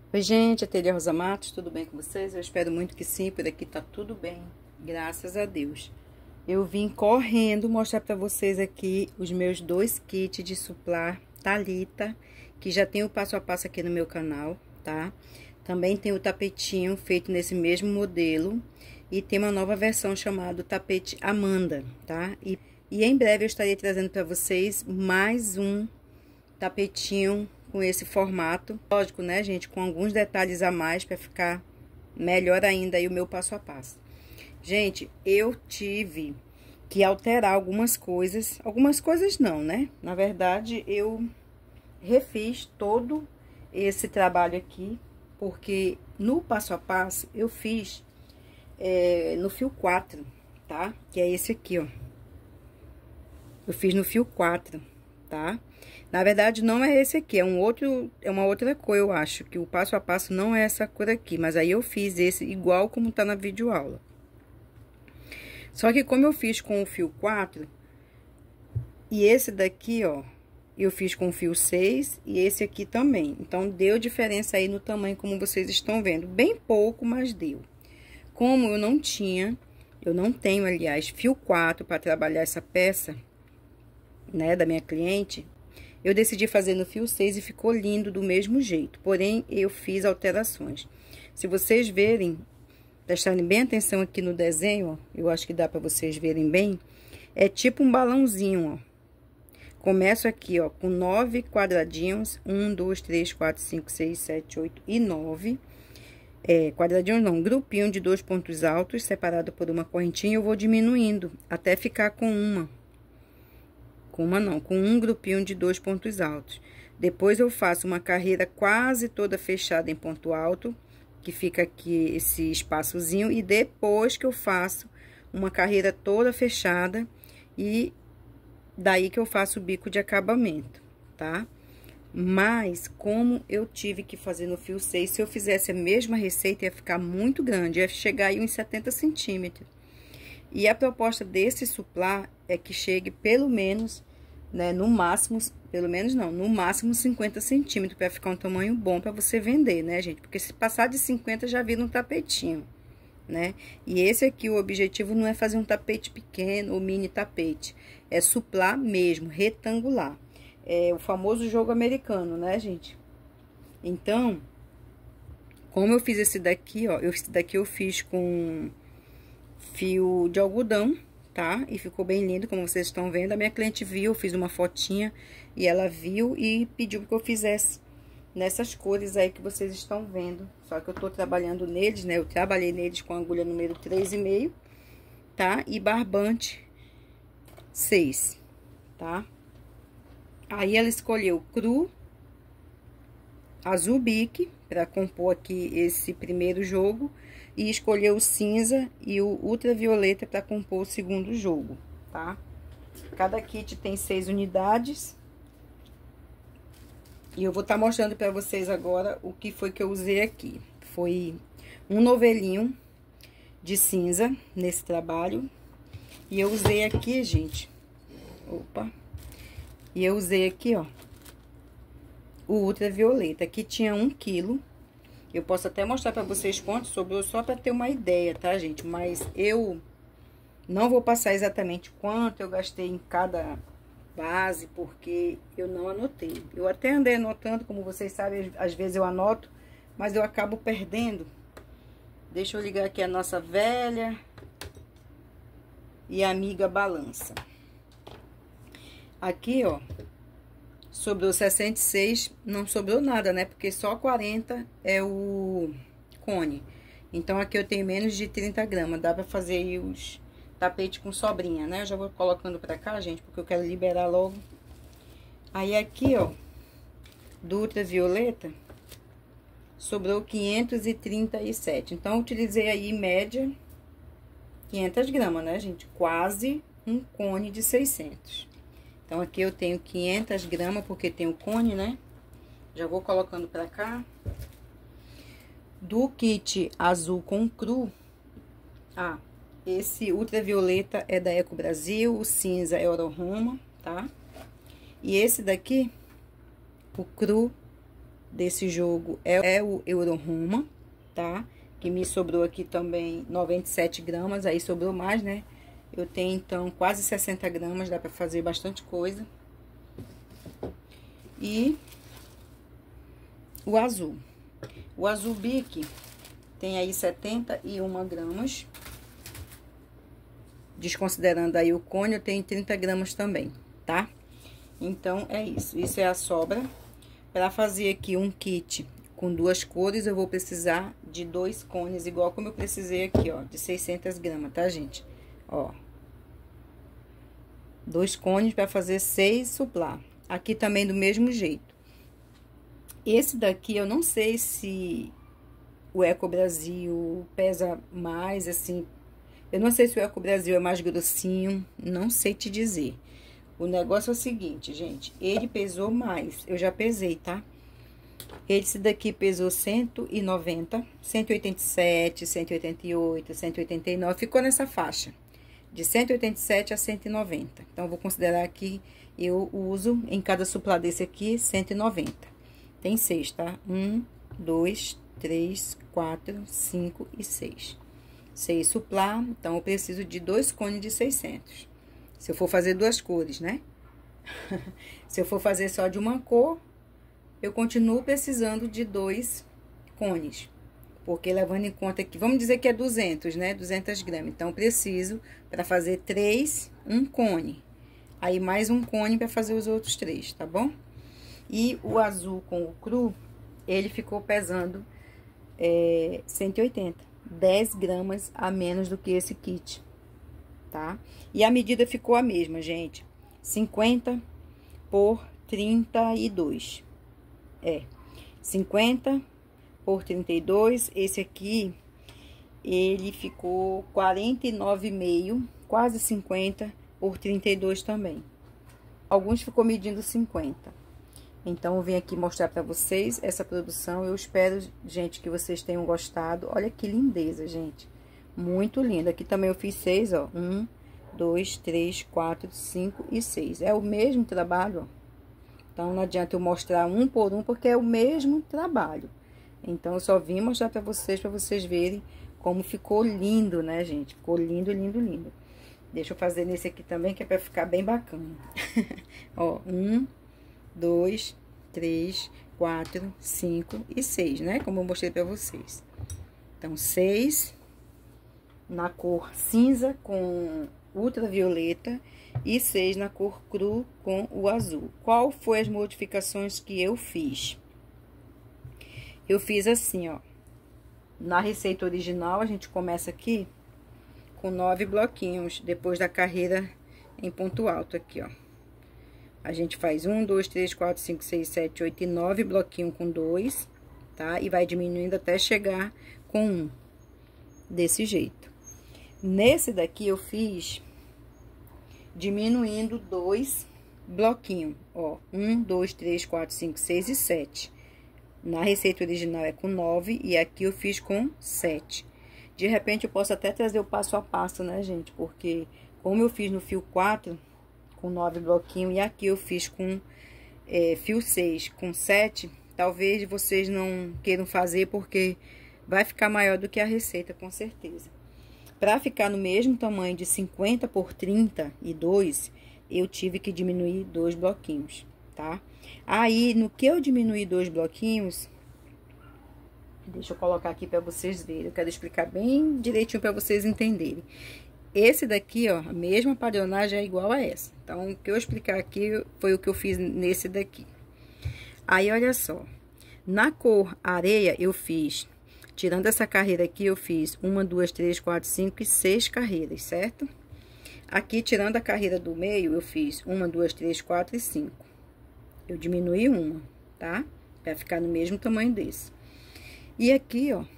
Oi, gente, Ateliê Rosa Matos, tudo bem com vocês? Eu espero muito que sim, por aqui tá tudo bem, graças a Deus. Eu vim correndo mostrar pra vocês aqui os meus dois kits de suplar Thalita, que já tem o passo a passo aqui no meu canal, tá? Também tem o tapetinho feito nesse mesmo modelo e tem uma nova versão chamada tapete Amanda, tá? E em breve eu estarei trazendo pra vocês mais um tapetinho com esse formato, lógico, né, gente, com alguns detalhes a mais para ficar melhor ainda aí o meu passo a passo. Gente, eu tive que alterar algumas coisas não, né? Na verdade, eu refiz todo esse trabalho aqui, porque no passo a passo eu fiz no fio 4, tá? Que é esse aqui, ó. Eu fiz no fio 4, tá? Na verdade, não é esse aqui, é uma outra cor, eu acho, que o passo a passo não é essa cor aqui, mas aí eu fiz esse igual como tá na videoaula. Só que como eu fiz com o fio 4, e esse daqui, ó, eu fiz com o fio 6 e esse aqui também. Então, deu diferença aí no tamanho, como vocês estão vendo. Bem pouco, mas deu. Como eu não tenho, aliás, fio 4 para trabalhar essa peça, né, da minha cliente, eu decidi fazer no fio 6 e ficou lindo do mesmo jeito. Porém, eu fiz alterações. Se vocês verem, prestarem bem atenção aqui no desenho, ó, eu acho que dá para vocês verem bem, é tipo um balãozinho, ó. Começo aqui, ó, com 9 quadradinhos, 1, 2, 3, 4, 5, 6, 7, 8 e 9. Quadradinhos não, grupinho de 2 pontos altos, separado por uma correntinha, eu vou diminuindo, até ficar com com um grupinho de 2 pontos altos. Depois eu faço uma carreira quase toda fechada em ponto alto, que fica aqui esse espaçozinho, e depois que eu faço uma carreira toda fechada, e daí que eu faço o bico de acabamento, tá? Mas, como eu tive que fazer no fio 6, se eu fizesse a mesma receita, ia ficar muito grande, ia chegar aí uns 70 centímetros. E a proposta desse suplar é que chegue pelo menos, né, no máximo, pelo menos não, no máximo 50 centímetros, para ficar um tamanho bom para você vender, né, gente? Porque se passar de 50 já vira um tapetinho, né? E esse aqui, o objetivo não é fazer um tapete pequeno ou mini tapete, é suplar mesmo, retangular. É o famoso jogo americano, né, gente? Então, como eu fiz esse daqui, ó, esse daqui eu fiz com fio de algodão, tá? E ficou bem lindo, como vocês estão vendo. A minha cliente viu, eu fiz uma fotinha e ela viu e pediu que eu fizesse nessas cores aí que vocês estão vendo. Só que eu tô trabalhando neles, né? Eu trabalhei neles com agulha número 3,5, tá? E barbante 6, tá? Aí ela escolheu cru, azul bique, para compor aqui esse primeiro jogo, e escolheu o cinza e o ultravioleta para compor o segundo jogo, tá? Cada kit tem 6 unidades. E eu vou estar mostrando para vocês agora o que foi que eu usei aqui. Foi um novelinho de cinza nesse trabalho. E eu usei aqui, gente, e eu usei aqui, ó, o ultravioleta. Aqui tinha 1 quilo. Eu posso até mostrar pra vocês quanto sobrou, só pra ter uma ideia, tá, gente? Mas eu não vou passar exatamente quanto eu gastei em cada base, porque eu não anotei. Eu até andei anotando, como vocês sabem, às vezes eu anoto, mas eu acabo perdendo. Deixa eu ligar aqui a nossa velha e amiga balança. Aqui, ó, sobrou 66, não sobrou nada, né? Porque só 40 é o cone. Então, aqui eu tenho menos de 30 gramas. Dá pra fazer aí os tapetes com sobrinha, né? Eu já vou colocando pra cá, gente, porque eu quero liberar logo. Aí, aqui, ó, do ultravioleta, sobrou 537. Então, eu utilizei aí, em média, 500 gramas, né, gente? Quase um cone de 600. Então, aqui eu tenho 500 gramas, porque tem o cone, né? Já vou colocando pra cá. Do kit azul com cru, esse ultravioleta é da Eco Brasil, o cinza é Oro Roma, tá? E esse daqui, o cru, desse jogo é o Euro Roma, tá? Que me sobrou aqui também 97 gramas, aí sobrou mais, né? Eu tenho, então, quase 60 gramas, dá pra fazer bastante coisa. E o azul. O azul Bic tem aí 71 gramas. Desconsiderando aí o cone, eu tenho 30 gramas também, tá? Então, é isso. Isso é a sobra. Para fazer aqui um kit com duas cores, eu vou precisar de 2 cones, igual como eu precisei aqui, ó, de 600 gramas, tá, gente? Ó. 2 cones para fazer 6 suplá. Aqui também do mesmo jeito. Esse daqui, eu não sei se o Eco Brasil pesa mais, assim. Eu não sei se o Eco Brasil é mais grossinho, não sei te dizer. O negócio é o seguinte, gente, ele pesou mais, eu já pesei, tá? Esse daqui pesou 190, 187, 188, 189, ficou nessa faixa, de 187 a 190. Então, eu vou considerar que eu uso em cada suplá desse aqui 190. Tem 6, tá? 1, 2, 3, 4, 5 e 6. 6 suplá, então eu preciso de 2 cones de 600. Se eu for fazer 2 cores, né? Se eu for fazer só de uma cor, eu continuo precisando de 2 cones. Porque levando em conta que, vamos dizer que é 200, né? 200 gramas. Então, eu preciso, para fazer 3, um cone. Aí, mais um cone para fazer os outros 3, tá bom? E o azul com o cru, ele ficou pesando 180. 10 gramas a menos do que esse kit, tá? E a medida ficou a mesma, gente. 50 por 32. 50 por 32. Esse aqui, ele ficou 49,5, quase 50 por 32 também. Alguns ficou medindo 50. Então, eu vim aqui mostrar pra vocês essa produção. Eu espero, gente, que vocês tenham gostado. Olha que lindeza, gente. Muito linda. Aqui também eu fiz 6, ó. 1, 2, 3, 4, 5 e 6. É o mesmo trabalho, ó. Então, não adianta eu mostrar um por um, porque é o mesmo trabalho. Então, eu só vim mostrar pra vocês verem como ficou lindo, né, gente? Ficou lindo, lindo, lindo. Deixa eu fazer nesse aqui também, que é pra ficar bem bacana. Ó, 1, 2, 3, 4, 5 e 6, né? Como eu mostrei pra vocês. Então, 6 na cor cinza com ultravioleta e 6 na cor cru com o azul. Qual foi as modificações que eu fiz? Eu fiz assim, ó. Na receita original, a gente começa aqui com 9 bloquinhos, depois da carreira em ponto alto aqui, ó. A gente faz 1, 2, 3, 4, 5, 6, 7, 8 e 9 bloquinhos com 2, tá? E vai diminuindo até chegar com 1, desse jeito. Nesse daqui, eu fiz diminuindo 2 bloquinhos, ó. 1, 2, 3, 4, 5, 6 e 7. Na receita original é com 9 e aqui eu fiz com 7. De repente, eu posso até trazer o passo a passo, né, gente? Porque como eu fiz no fio 4... com 9 bloquinhos, e aqui eu fiz com fio 6, com 7, talvez vocês não queiram fazer, porque vai ficar maior do que a receita, com certeza. Para ficar no mesmo tamanho de 50 por 32, eu tive que diminuir 2 bloquinhos, tá? Aí, no que eu diminuí 2 bloquinhos, deixa eu colocar aqui para vocês verem, eu quero explicar bem direitinho para vocês entenderem. Esse daqui, ó, a mesma padronagem é igual a essa. Então, o que eu explicar aqui foi o que eu fiz nesse daqui. Aí, olha só. Na cor areia, eu fiz, tirando essa carreira aqui, eu fiz 1, 2, 3, 4, 5 e 6 carreiras, certo? Aqui, tirando a carreira do meio, eu fiz 1, 2, 3, 4 e 5. Eu diminuí uma, tá? Pra ficar no mesmo tamanho desse. E aqui, ó.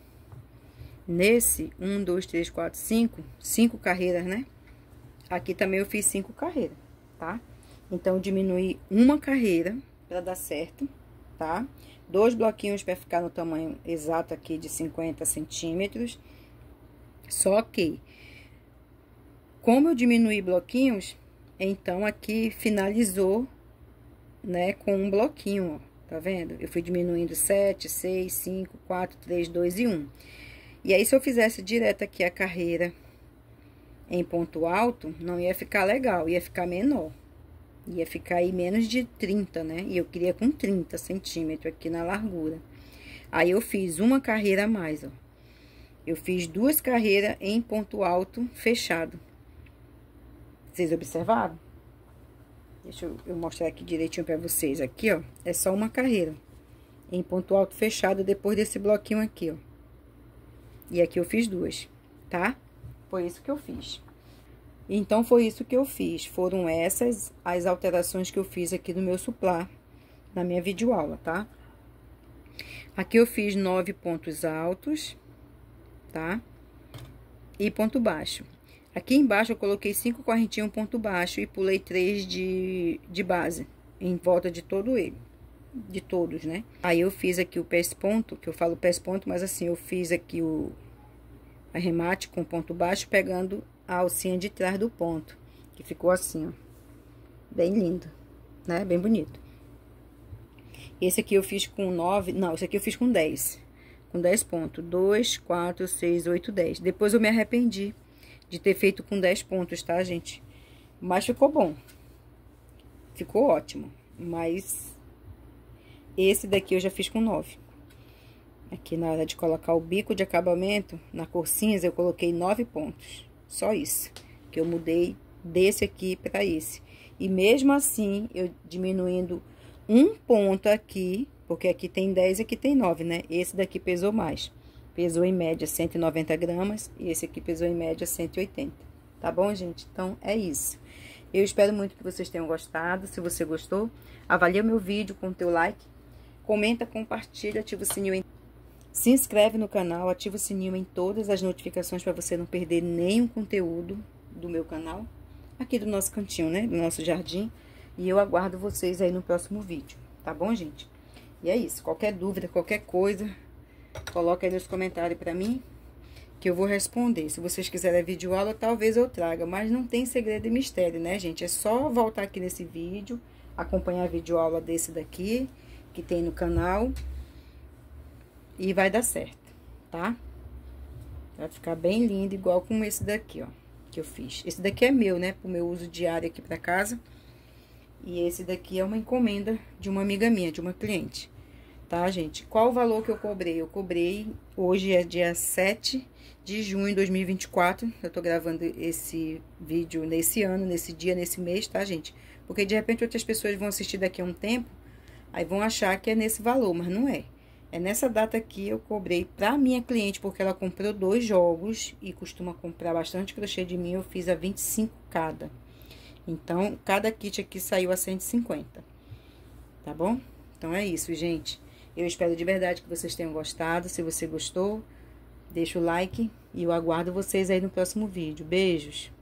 Nesse, 1, 2, 3, 4, 5 carreiras, né? Aqui também eu fiz 5 carreiras, tá? Então, eu diminuí uma carreira pra dar certo, tá? 2 bloquinhos pra ficar no tamanho exato aqui de 50 centímetros. Só que, como eu diminuí bloquinhos, então, aqui finalizou, né, com um bloquinho, ó, Tá vendo? Eu fui diminuindo 7, 6, 5, 4, 3, 2 e 1. E aí, se eu fizesse direto aqui a carreira em ponto alto, não ia ficar legal, ia ficar menor. Ia ficar aí menos de 30, né? E eu queria com 30 centímetros aqui na largura. Aí, eu fiz uma carreira a mais, ó. Eu fiz 2 carreiras em ponto alto fechado. Vocês observaram? Deixa eu mostrar aqui direitinho pra vocês. Aqui, ó, é só uma carreira em ponto alto fechado depois desse bloquinho aqui, ó. E aqui eu fiz 2, tá? Foi isso que eu fiz. Então, foi isso que eu fiz. Foram essas as alterações que eu fiz aqui no meu suplá, na minha videoaula, tá? Aqui eu fiz 9 pontos altos, tá? E ponto baixo. Aqui embaixo eu coloquei 5 correntinhas, um ponto baixo e pulei 3 de base, em volta de todo ele, de todos, né? Aí eu fiz aqui o pesponto, que eu falo pesponto, mas assim, eu fiz aqui o arremate com ponto baixo, pegando a alcinha de trás do ponto, que ficou assim, ó, bem lindo, né? Bem bonito. Esse aqui eu fiz com 9, não, esse aqui eu fiz com 10, com 10 pontos, 2, 4, 6, 8, 10. Depois eu me arrependi de ter feito com 10 pontos, tá, gente? Mas ficou bom. Ficou ótimo. Mas esse daqui eu já fiz com 9. Aqui na hora de colocar o bico de acabamento, na cor cinza, eu coloquei 9 pontos. Só isso. Que eu mudei desse aqui pra esse. E mesmo assim, eu diminuindo um ponto aqui, porque aqui tem 10 e aqui tem 9, né? Esse daqui pesou mais. Pesou em média 190 gramas e esse aqui pesou em média 180. Tá bom, gente? Então, é isso. Eu espero muito que vocês tenham gostado. Se você gostou, avalia o meu vídeo com o teu like. Comenta, compartilha, ativa o sininho. Se inscreve no canal, ativa o sininho em todas as notificações para você não perder nenhum conteúdo do meu canal. Aqui do nosso cantinho, né? Do nosso jardim. E eu aguardo vocês aí no próximo vídeo. Tá bom, gente? E é isso. Qualquer dúvida, qualquer coisa, coloca aí nos comentários pra mim, que eu vou responder. Se vocês quiserem a videoaula, talvez eu traga. Mas não tem segredo e mistério, né, gente? É só voltar aqui nesse vídeo, acompanhar a videoaula desse daqui, que tem no canal. E vai dar certo, tá? Vai ficar bem lindo, igual com esse daqui, ó, que eu fiz. Esse daqui é meu, né, pro meu uso diário aqui pra casa. E esse daqui é uma encomenda de uma amiga minha, de uma cliente. Tá, gente? Qual o valor que eu cobrei? Eu cobrei, hoje é dia 7 de junho de 2024. Eu tô gravando esse vídeo nesse ano, nesse dia, nesse mês, tá, gente? Porque de repente outras pessoas vão assistir daqui a um tempo, aí vão achar que é nesse valor, mas não é. É nessa data aqui eu cobrei pra minha cliente, porque ela comprou 2 jogos e costuma comprar bastante crochê de mim. Eu fiz a 25 cada. Então, cada kit aqui saiu a 150. Tá bom? Então, é isso, gente. Eu espero de verdade que vocês tenham gostado. Se você gostou, deixa o like e eu aguardo vocês aí no próximo vídeo. Beijos!